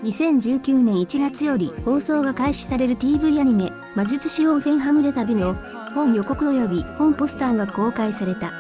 2019年1月より放送が開始される TV アニメ、魔術師オーフェンはぐれ旅の本予告及び本ポスターが公開された。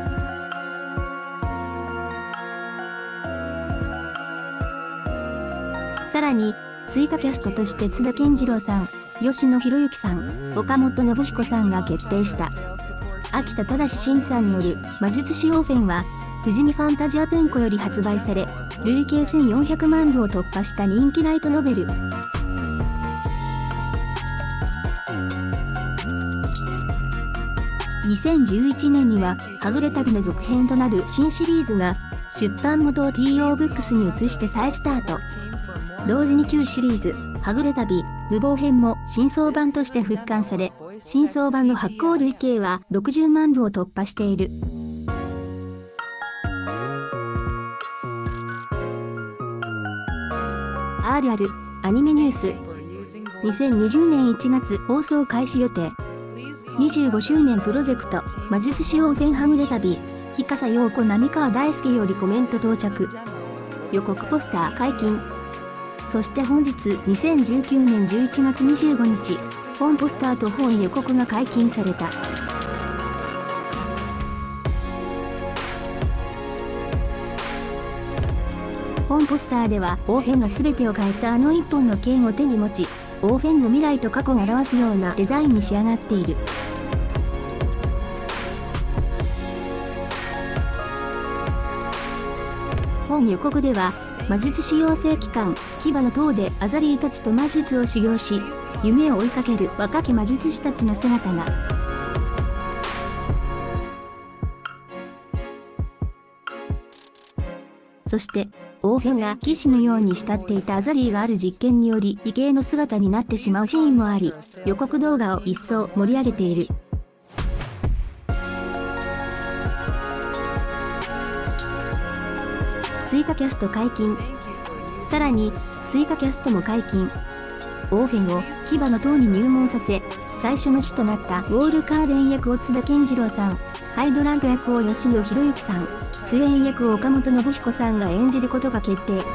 さらに、追加キャストとして津田健次郎さん、吉野博之さん、岡本信彦さんが決定した。秋田忠新さんによる魔術師オーフェンは、富士見ファンタジア文庫より発売され、累計1400万部を突破した人気ライトノベル。2011年には、はぐれ旅の続編となる新シリーズが、出版元を TO ブックスに移して再スタート。同時に旧シリーズ、はぐれ旅、無謀編も新装版として復刊され、新装版の発行累計は60万部を突破している。RR アニメニュース。2020年1月放送開始予定。25周年プロジェクト、魔術師オーフェンはぐれ旅、日笠陽子浪川大輔よりコメント到着。予告ポスター解禁。そして本日2019年11月25日、本ポスターと本予告が解禁された。本ポスターでは、オーフェンが全てを変えたあの一本の剣を手に持ち、オーフェンの未来と過去を表すようなデザインに仕上がっている。本予告では、魔術師養成機関、牙の塔でアザリーたちと魔術を修行し、夢を追いかける若き魔術師たちの姿が。そして、オーフェンが騎士のように慕っていたアザリーがある実験により異形の姿になってしまうシーンもあり、予告動画を一層盛り上げている。追加キャスト解禁。さらに、追加キャストも解禁。オーフェンを牙の塔に入門させ、最初の死となったウォールカーレン役を津田健次郎さん、ハイドラント役を吉野博之さん、出演役を岡本信彦さんが演じることが決定。ウ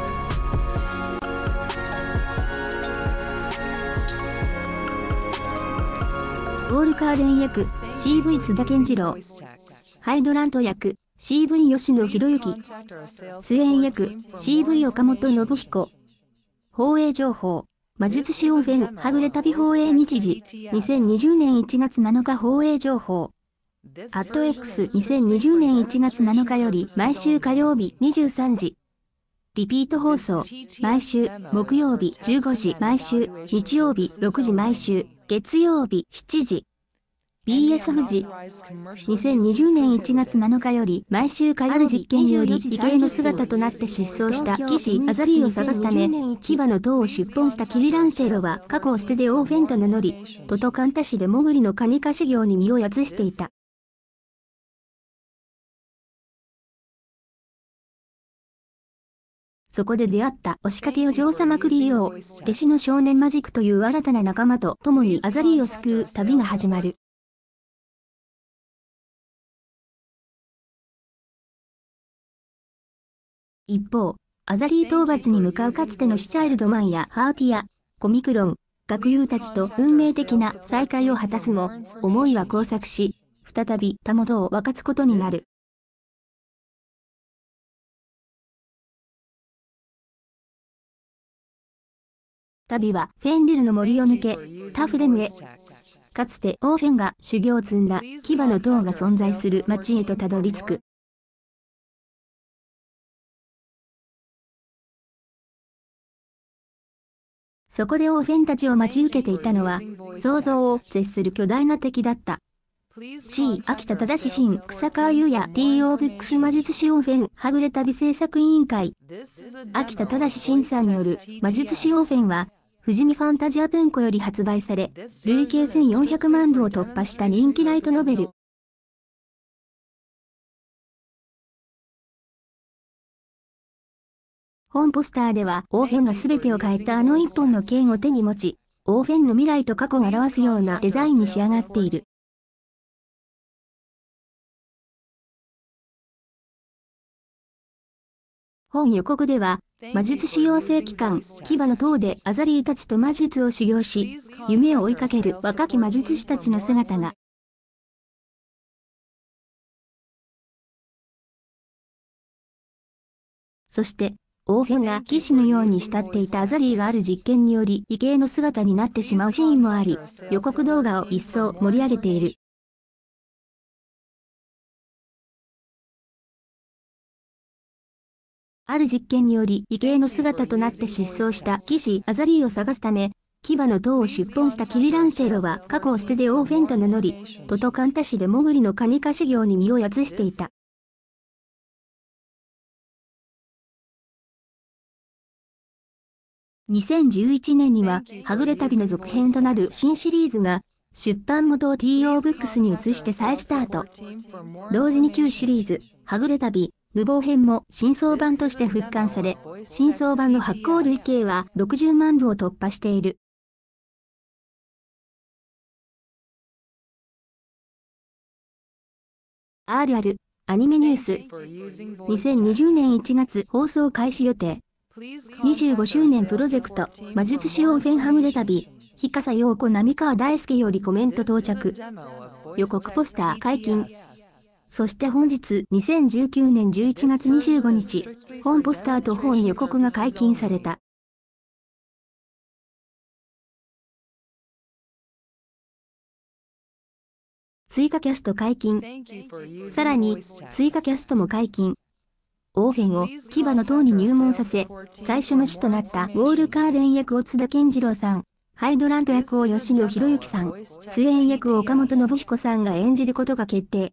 ォールカーレン役、CV 津田健次郎。ハイドラント役、CV 吉野博之。出演役、CV 岡本信彦。放映情報。魔術師オーフェンはぐれ旅放映日時。2020年1月7日放映情報。@X2020 年1月7日より毎週火曜日23時。リピート放送。毎週木曜日15時毎週日曜日6時毎週月曜日7時。BS 富士。2020年1月7日より毎週火曜日ある実験により異形の姿となって失踪した騎士アザリーを探すため、牙の塔を出奔したキリランシェロは過去を捨てでオーフェンと名乗り、トトカンタ市でモグリのカニカ修行に身をやつしていた。そこで出会った押しかけお嬢様クリオー、弟子の少年マジックという新たな仲間と共にアザリーを救う旅が始まる。一方、アザリー討伐に向かうかつてのシュチャイルドマンやハーティア、コミクロン、学友たちと運命的な再会を果たすも、思いは交錯し、再びたもとを分かつことになる。旅はフェンリルの森を抜け、タフレムへ。かつてオーフェンが修行を積んだ牙の塔が存在する町へとたどり着く。そこでオーフェンたちを待ち受けていたのは、想像を絶する巨大な敵だった。C 秋田忠新草川優也 TO ブックス魔術師オーフェンはぐれ旅制作委員会。秋田忠新さんによる魔術師オーフェンは、富士見ファンタジア文庫より発売され、累計1400万部を突破した人気ライトノベル。本ポスターでは、オーフェンが全てを変えたあの一本の剣を手に持ち、オーフェンの未来と過去を表すようなデザインに仕上がっている。 本予告では、魔術師養成機関、牙の塔でアザリーたちと魔術を修行し、夢を追いかける若き魔術師たちの姿が。そして、オーフェンが騎士のように慕っていたアザリーがある実験により異形の姿になってしまうシーンもあり、予告動画を一層盛り上げている。ある実験により異形の姿となって失踪した騎士アザリーを探すため、牙の塔を出奔したキリランシェロは過去を捨てでオーフェンと名乗り、トトカンタ市でモグリのカニカ修行に身をやつしていた。2011年には、はぐれ旅の続編となる新シリーズが、出版元を TO ブックスに移して再スタート。同時に旧シリーズ、はぐれ旅、無謀編も新装版として復刊され、新装版の発行累計は60万部を突破している。RR、アニメニュース。2020年1月放送開始予定。25周年プロジェクト、魔術師オーフェンはぐれ旅、日笠陽子浪川大輔よりコメント到着。予告ポスター解禁。そして本日、2019年11月25日、本ポスターと本予告が解禁された。追加キャスト解禁。さらに、追加キャストも解禁。オーフェンを牙の塔に入門させ、最初の死となったウォールカーレン役を津田健次郎さん、ハイドラント役を吉野博之さん、スエン役を岡本信彦さんが演じることが決定。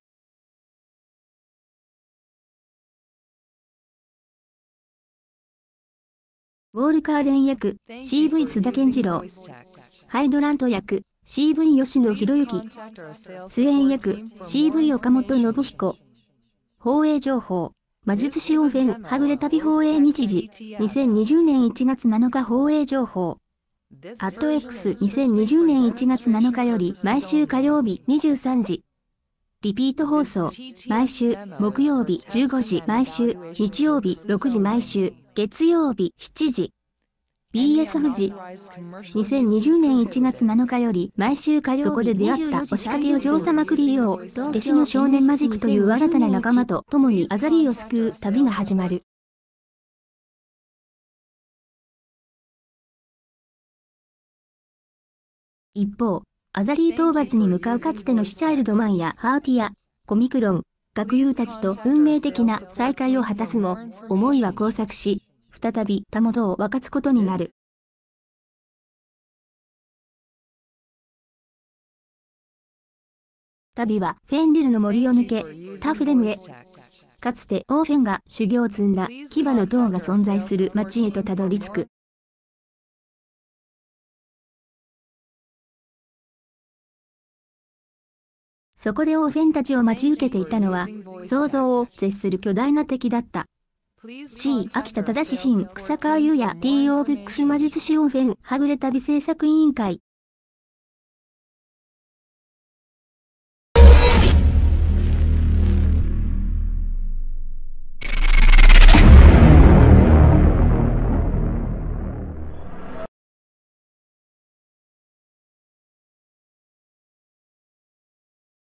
ウォールカーレン役、CV 津田健次郎。ハイドラント役、CV 吉野博之。スエン役、CV 岡本信彦。放映情報。魔術師オーフェン、はぐれ旅放映日時、2020年1月7日放映情報。@X2020 年1月7日より毎週火曜日23時。リピート放送、毎週木曜日15時毎週、日曜日6時毎週、月曜日7時。BS 富士。2020年1月7日より毎週火曜日そこで出会った押しかけを女王様クリオー、弟子の少年マジックという新たな仲間と共にアザリーを救う旅が始まる。一方、アザリー討伐に向かうかつてのシュチャイルドマンやハーティア、コミクロン、学友たちと運命的な再会を果たすも、思いは交錯し、再びたもとを分かつことになる。旅はフェンリルの森を抜け、タフレムへ。かつてオーフェンが修行を積んだ牙の塔が存在する町へとたどり着く。そこでオーフェンたちを待ち受けていたのは、想像を絶する巨大な敵だった。C. 秋田忠新草川優也 TO ブックス魔術師オーフェンはぐれ旅制作委員会